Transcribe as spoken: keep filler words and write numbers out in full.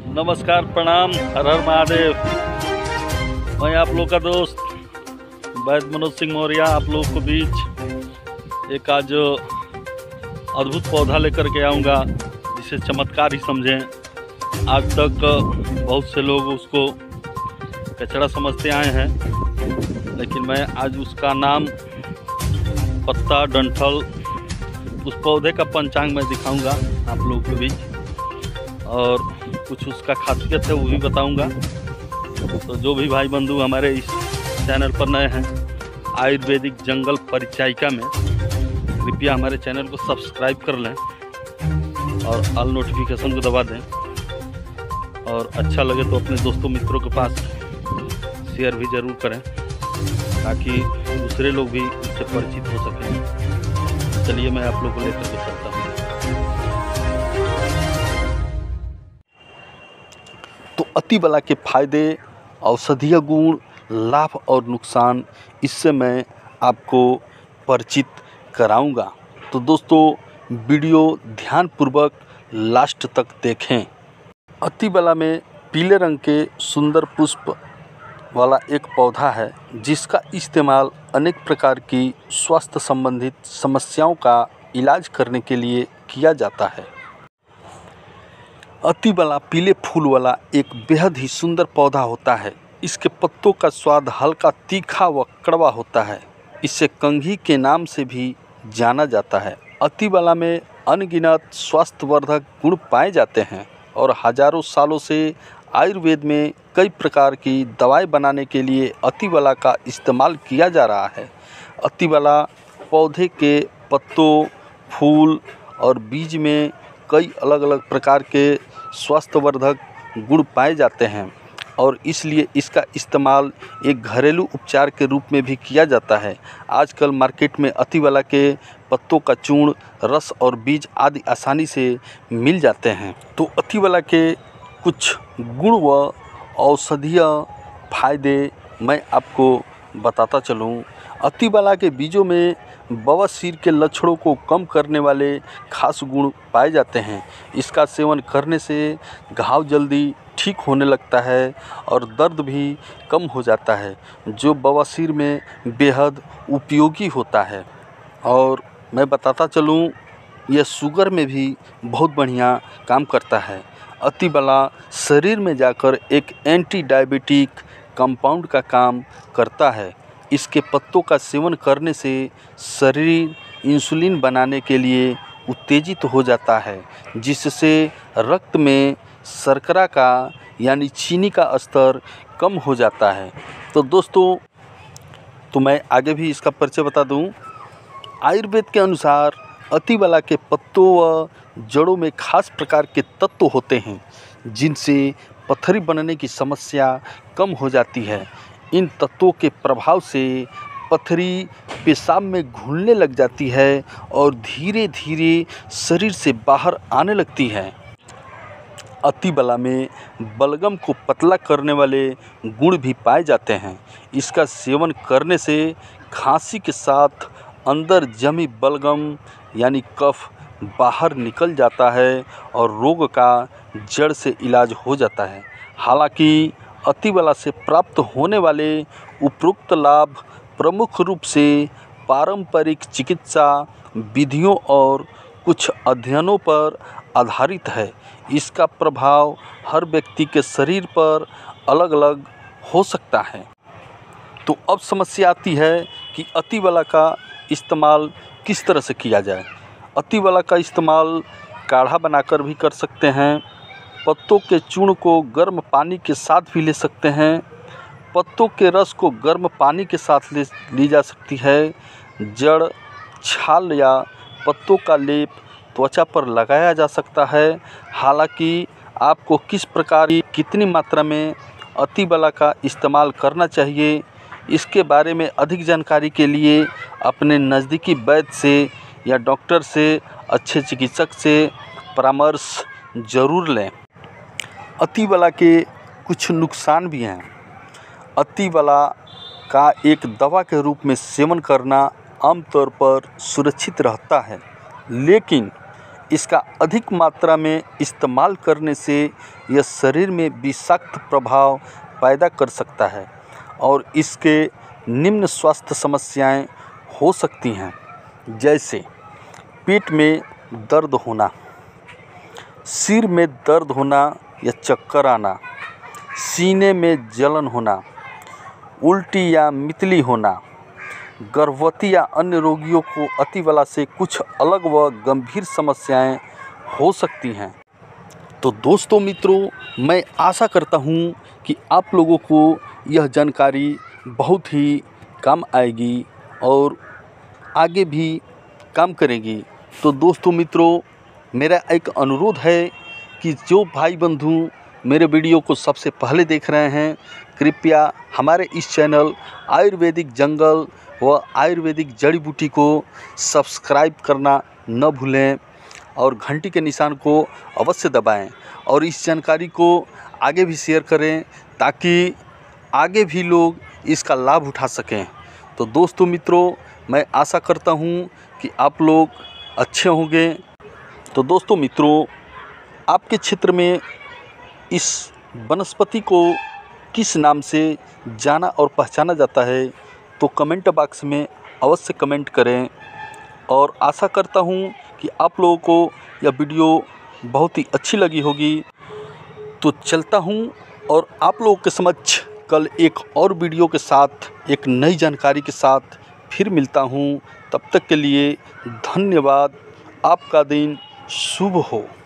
नमस्कार, प्रणाम, हर हर महादेव। मैं आप लोग का दोस्त वैद्य मनोज सिंह मौर्य आप लोग को बीच एक आज अद्भुत पौधा लेकर के आऊँगा जिसे चमत्कार ही समझें। आज तक बहुत से लोग उसको कचरा समझते आए हैं, लेकिन मैं आज उसका नाम पत्ता डंठल उस पौधे का पंचांग में दिखाऊंगा आप लोगों को भी, और कुछ उसका खासियत है वो भी बताऊंगा। तो जो भी भाई बंधु हमारे इस चैनल पर नए हैं आयुर्वेदिक जंगल परिचायिका में, कृपया हमारे चैनल को सब्सक्राइब कर लें और ऑल नोटिफिकेशन को दबा दें, और अच्छा लगे तो अपने दोस्तों मित्रों के पास शेयर भी ज़रूर करें ताकि दूसरे लोग भी इससे परिचित हो सकें। चलिए मैं आप लोगों को लेकर के चलता हूँ। तो अति बला के फायदे, औषधीय गुण, लाभ और नुकसान, इससे मैं आपको परिचित कराऊंगा। तो दोस्तों वीडियो ध्यानपूर्वक लास्ट तक देखें। अति बला में पीले रंग के सुंदर पुष्प वाला एक पौधा है जिसका इस्तेमाल अनेक प्रकार की स्वास्थ्य संबंधित समस्याओं का इलाज करने के लिए किया जाता है। अति बला पीले फूल वाला एक बेहद ही सुंदर पौधा होता है। इसके पत्तों का स्वाद हल्का तीखा व कड़वा होता है। इसे कंघी के नाम से भी जाना जाता है। अति बला में अनगिनत स्वास्थ्यवर्धक गुण पाए जाते हैं और हजारों सालों से आयुर्वेद में कई प्रकार की दवाएं बनाने के लिए अति बला का इस्तेमाल किया जा रहा है। अति बला पौधे के पत्तों, फूल और बीज में कई अलग अलग प्रकार के स्वास्थ्यवर्धक गुण पाए जाते हैं और इसलिए इसका इस्तेमाल एक घरेलू उपचार के रूप में भी किया जाता है। आजकल मार्केट में अति बला के पत्तों का चूर्ण, रस और बीज आदि आसानी से मिल जाते हैं। तो अति बला के कुछ गुण व औषधीय फायदे मैं आपको बताता चलूँ। अति बला के बीजों में बवासीर के लक्षणों को कम करने वाले खास गुण पाए जाते हैं। इसका सेवन करने से घाव जल्दी ठीक होने लगता है और दर्द भी कम हो जाता है, जो बवासीर में बेहद उपयोगी होता है। और मैं बताता चलूँ, यह शुगर में भी बहुत बढ़िया काम करता है। अति बला शरीर में जाकर एक एंटी डायबिटिक कंपाउंड का काम करता है। इसके पत्तों का सेवन करने से शरीर इंसुलिन बनाने के लिए उत्तेजित हो जाता है, जिससे रक्त में शर्करा का यानी चीनी का स्तर कम हो जाता है। तो दोस्तों तो मैं आगे भी इसका परिचय बता दूं। आयुर्वेद के अनुसार अति बला के पत्तों व जड़ों में खास प्रकार के तत्व होते हैं जिनसे पथरी बनने की समस्या कम हो जाती है। इन तत्वों के प्रभाव से पथरी पेशाब में घुलने लग जाती है और धीरे धीरे शरीर से बाहर आने लगती है। अति बला में बलगम को पतला करने वाले गुण भी पाए जाते हैं। इसका सेवन करने से खांसी के साथ अंदर जमी बलगम यानी कफ बाहर निकल जाता है और रोग का जड़ से इलाज हो जाता है। हालांकि अति बला से प्राप्त होने वाले उपरोक्त लाभ प्रमुख रूप से पारंपरिक चिकित्सा विधियों और कुछ अध्ययनों पर आधारित है। इसका प्रभाव हर व्यक्ति के शरीर पर अलग अलग हो सकता है। तो अब समस्या आती है कि अति बला का इस्तेमाल किस तरह से किया जाए। अति बला का इस्तेमाल काढ़ा बनाकर भी कर सकते हैं। पत्तों के चूर्ण को गर्म पानी के साथ भी ले सकते हैं। पत्तों के रस को गर्म पानी के साथ ले ली जा सकती है। जड़, छाल या पत्तों का लेप त्वचा पर लगाया जा सकता है। हालांकि आपको किस प्रकार की कितनी मात्रा में अति बला का इस्तेमाल करना चाहिए, इसके बारे में अधिक जानकारी के लिए अपने नज़दीकी वैद्य से या डॉक्टर से, अच्छे चिकित्सक से परामर्श ज़रूर लें। अति बला के कुछ नुकसान भी हैं। अति बला का एक दवा के रूप में सेवन करना आमतौर पर सुरक्षित रहता है, लेकिन इसका अधिक मात्रा में इस्तेमाल करने से यह शरीर में विषाक्त प्रभाव पैदा कर सकता है और इसके निम्न स्वास्थ्य समस्याएं हो सकती हैं, जैसे पेट में दर्द होना, सिर में दर्द होना या चक्कर आना, सीने में जलन होना, उल्टी या मितली होना। गर्भवती या अन्य रोगियों को अतिवला से कुछ अलग व गंभीर समस्याएं हो सकती हैं। तो दोस्तों मित्रों, मैं आशा करता हूं कि आप लोगों को यह जानकारी बहुत ही काम आएगी और आगे भी काम करेगी। तो दोस्तों मित्रों, मेरा एक अनुरोध है कि जो भाई बंधु मेरे वीडियो को सबसे पहले देख रहे हैं, कृपया हमारे इस चैनल आयुर्वेदिक जंगल व आयुर्वेदिक जड़ी बूटी को सब्सक्राइब करना न भूलें और घंटी के निशान को अवश्य दबाएं और इस जानकारी को आगे भी शेयर करें ताकि आगे भी लोग इसका लाभ उठा सकें। तो दोस्तों मित्रों, मैं आशा करता हूं कि आप लोग अच्छे होंगे। तो दोस्तों मित्रों, आपके क्षेत्र में इस वनस्पति को किस नाम से जाना और पहचाना जाता है, तो कमेंट बॉक्स में अवश्य कमेंट करें और आशा करता हूं कि आप लोगों को यह वीडियो बहुत ही अच्छी लगी होगी। तो चलता हूं और आप लोगों के समक्ष कल एक और वीडियो के साथ, एक नई जानकारी के साथ फिर मिलता हूं। तब तक के लिए धन्यवाद। आपका दिन शुभ हो।